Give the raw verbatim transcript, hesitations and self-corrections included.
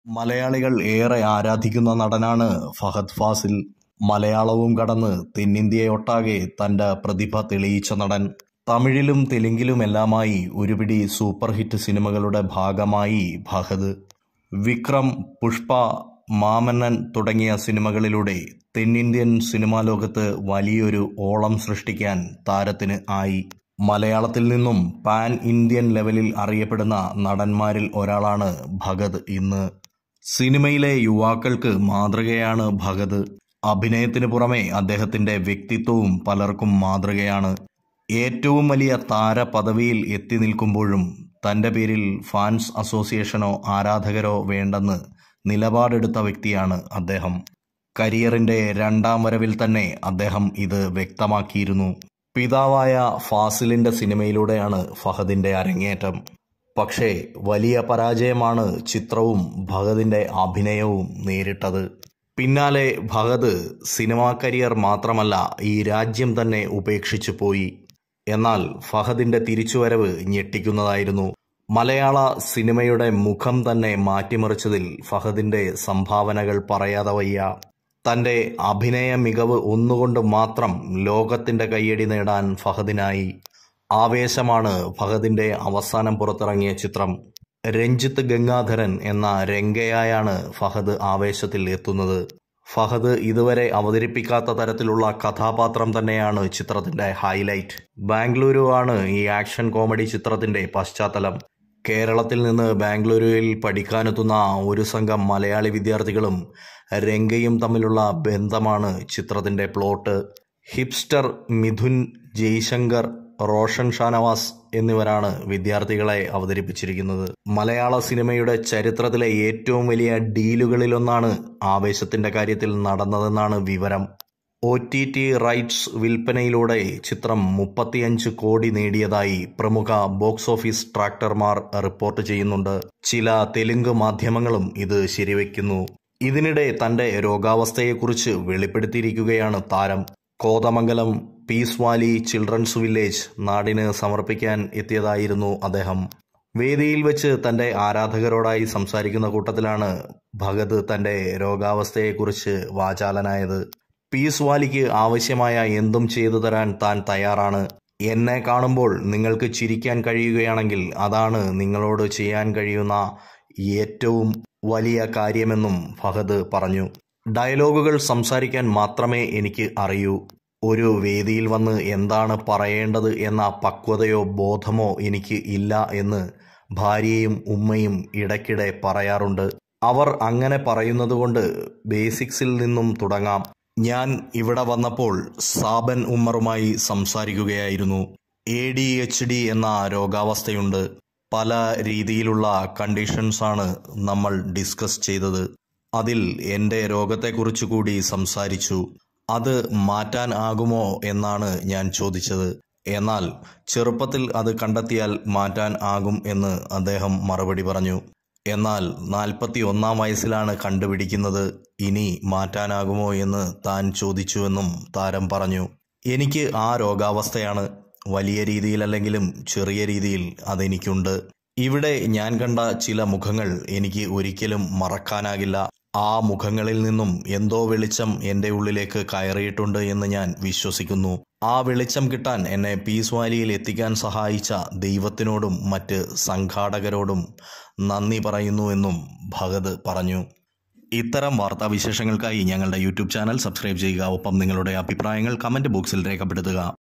മലയാളികൾ ഏറെ ആരാധിക്കുന്ന നടനാണ് ഫഹദ് ഫാസിൽ. മലയാളവും കടന്ന് തെന്നിന്ത്യയൊട്ടാകെ തന്റെ പ്രതിഭ തെളിയിച്ച നടൻ. തമിഴിലും തെലുങ്കിലുമെല്ലാമായി ഒരുപിടി സൂപ്പർ ഹിറ്റ് സിനിമകളുടെ ഭാഗമായി ഫഹദ്. വിക്രം, പുഷ്പ, മാമന്നൻ തുടങ്ങിയ സിനിമകളിലൂടെ തെന്നിന്ത്യൻ സിനിമാ ലോകത്ത് വലിയൊരു ഓളം സൃഷ്ടിക്കാൻ താരത്തിന് ആയി. മലയാളത്തിൽ നിന്നും പാൻ ഇന്ത്യൻ ലെവലിൽ അറിയപ്പെടുന്ന നടന്മാരിൽ ഒരാളാണ് ഭഗത് ഇന്ന്. സിനിമയിലെ യുവാക്കൾക്ക് മാതൃകയാണ് ഭഗത്. അഭിനയത്തിന് പുറമെ അദ്ദേഹത്തിന്റെ വ്യക്തിത്വവും പലർക്കും മാതൃകയാണ്. ഏറ്റവും വലിയ താര പദവിയിൽ എത്തി നിൽക്കുമ്പോഴും തന്റെ പേരിൽ ഫാൻസ് അസോസിയേഷനോ ആരാധകരോ വേണ്ടെന്ന് നിലപാടെടുത്ത വ്യക്തിയാണ് അദ്ദേഹം. കരിയറിന്റെ രണ്ടാം വരവിൽ തന്നെ അദ്ദേഹം ഇത് വ്യക്തമാക്കിയിരുന്നു. പിതാവായ ഫാസിലിന്റെ സിനിമയിലൂടെയാണ് ഫഹദിന്റെ അരങ്ങേറ്റം. പക്ഷേ വലിയ പരാജയമാണ് ചിത്രവും ഭഗതിന്റെ അഭിനയവും നേരിട്ടത്. പിന്നാലെ ഭഗത് സിനിമാ കരിയർ മാത്രമല്ല ഈ രാജ്യം തന്നെ ഉപേക്ഷിച്ചു പോയി. എന്നാൽ ഫഹദിന്റെ തിരിച്ചുവരവ് ഞെട്ടിക്കുന്നതായിരുന്നു. മലയാള സിനിമയുടെ മുഖം തന്നെ മാറ്റിമറിച്ചതിൽ ഫഹദിന്റെ സംഭാവനകൾ പറയാതെ വയ്യ. തന്റെ അഭിനയ മികവ് ഒന്നുകൊണ്ട് മാത്രം ലോകത്തിന്റെ കയ്യടി നേടാൻ ഫഹദിനായി. ആവേശമാണ് ഫഹദിന്റെ അവസാനം പുറത്തിറങ്ങിയ ചിത്രം. രഞ്ജിത്ത് ഗംഗാധരൻ എന്ന രംഗയായാണ് ഫഹദ് ആവേശത്തിൽ എത്തുന്നത്. ഫഹദ് ഇതുവരെ അവതരിപ്പിക്കാത്ത തരത്തിലുള്ള കഥാപാത്രം തന്നെയാണ് ചിത്രത്തിന്റെ ഹൈലൈറ്റ്. ബാംഗ്ലൂരു ആണ് ഈ ആക്ഷൻ കോമഡി ചിത്രത്തിന്റെ പശ്ചാത്തലം. കേരളത്തിൽ നിന്ന് ബാംഗ്ലൂരുവിൽ പഠിക്കാനെത്തുന്ന ഒരു സംഘം മലയാളി വിദ്യാർത്ഥികളും രംഗയും തമ്മിലുള്ള ബന്ധമാണ് ചിത്രത്തിന്റെ പ്ലോട്ട്. ഹിപ്സ്റ്റർ മിഥുൻ ജയ്ശങ്കർ, റോഷൻ ഷാനവാസ് എന്നിവരാണ് വിദ്യാർത്ഥികളെ അവതരിപ്പിച്ചിരിക്കുന്നത്. മലയാള സിനിമയുടെ ചരിത്രത്തിലെ ഏറ്റവും വലിയ ഡീലുകളിലൊന്നാണ് ആവേശത്തിന്റെ കാര്യത്തിൽ നടന്നതെന്നാണ് വിവരം. ഒ ടി ടി റൈറ്റ്സ് വിൽപ്പനയിലൂടെ ചിത്രം മുപ്പത്തിയഞ്ച് കോടി നേടിയതായി പ്രമുഖ ബോക്സ് ഓഫീസ് ട്രാക്കർമാർ റിപ്പോർട്ട് ചെയ്യുന്നുണ്ട്. ചില തെലുങ്ക് മാധ്യമങ്ങളും ഇത് ശരിവെക്കുന്നു. ഇതിനിടെ തന്റെ രോഗാവസ്ഥയെക്കുറിച്ച് വെളിപ്പെടുത്തിയിരിക്കുകയാണ് താരം. Kothamangalam peace valley children's village നാടിന് സമർപ്പിക്കാൻ എത്തിയതായിരുന്നു അദ്ദേഹം. വേദിയിൽ വെച്ച് തന്റെ ആരാധകരോടായി സംസാരിക്കുന്ന കൂട്ടത്തിലാണ് ഭഗത് തന്റെ രോഗാവസ്ഥയെക്കുറിച്ച് വാചാലനായത്. പീസ് വാലിക്ക് ആവശ്യമായ എന്തും ചെയ്തു തരാൻ താൻ തയ്യാറാണ്. എന്നെ കാണുമ്പോൾ നിങ്ങൾക്ക് ചിരിക്കാൻ കഴിയുകയാണെങ്കിൽ അതാണ് നിങ്ങളോട് ചെയ്യാൻ കഴിയുന്ന ഏറ്റവും വലിയ കാര്യമെന്നും ഫഹദ് പറഞ്ഞു. ഡയലോഗുകൾ സംസാരിക്കാൻ മാത്രമേ എനിക്ക് അറിയൂ. ഒരു വേദിയിൽ വന്ന് എന്താണ് പറയേണ്ടത് എന്ന പക്വതയോ ബോധമോ എനിക്ക് ഇല്ല എന്ന് ഭാര്യയും ഉമ്മയും ഇടയ്ക്കിടെ പറയാറുണ്ട്. അവർ അങ്ങനെ പറയുന്നതുകൊണ്ട് ബേസിക്സിൽ നിന്നും തുടങ്ങാം. ഞാൻ ഇവിടെ വന്നപ്പോൾ സാബൻ ഉമ്മറുമായി സംസാരിക്കുകയായിരുന്നു. എ ഡി എച്ച് ഡി എന്ന രോഗാവസ്ഥയുണ്ട്. പല രീതിയിലുള്ള കണ്ടീഷൻസാണ് നമ്മൾ ഡിസ്കസ് ചെയ്തത്. അതിൽ എൻ്റെ രോഗത്തെക്കുറിച്ച് കൂടി സംസാരിച്ചു. അത് മാറ്റാൻ ആകുമോ എന്നാണ് ഞാൻ ചോദിച്ചത്. എന്നാൽ ചെറുപ്പത്തിൽ അത് കണ്ടെത്തിയാൽ മാറ്റാൻ ആകും എന്ന് അദ്ദേഹം മറുപടി പറഞ്ഞു. എന്നാൽ നാൽപ്പത്തി ഒന്നാം വയസ്സിലാണ് കണ്ടുപിടിക്കുന്നത്. ഇനി മാറ്റാനാകുമോ എന്ന് താൻ ചോദിച്ചുവെന്നും താരം പറഞ്ഞു. എനിക്ക് ആ രോഗാവസ്ഥയാണ്. വലിയ രീതിയിലല്ലെങ്കിലും ചെറിയ രീതിയിൽ അതെനിക്കുണ്ട്. ഇവിടെ ഞാൻ കണ്ട ചില മുഖങ്ങൾ എനിക്ക് ഒരിക്കലും മറക്കാനാകില്ല. ആ മുഖങ്ങളിൽ നിന്നും എന്തോ വെളിച്ചം എൻ്റെ ഉള്ളിലേക്ക് കയറിയിട്ടുണ്ട് എന്ന് ഞാൻ വിശ്വസിക്കുന്നു. ആ വെളിച്ചം കിട്ടാൻ എന്നെ പീസ് വാലിയിൽ എത്തിക്കാൻ സഹായിച്ച ദൈവത്തിനോടും മറ്റ് സംഘാടകരോടും നന്ദി പറയുന്നുവെന്നും ഭഗത് പറഞ്ഞു. ഇത്തരം വാർത്താവിശേഷങ്ങൾക്കായി ഞങ്ങളുടെ യൂട്യൂബ് ചാനൽ സബ്സ്ക്രൈബ് ചെയ്യുക. ഒപ്പം നിങ്ങളുടെ അഭിപ്രായങ്ങൾ കമന്റ് ബോക്സിൽ രേഖപ്പെടുത്തുക.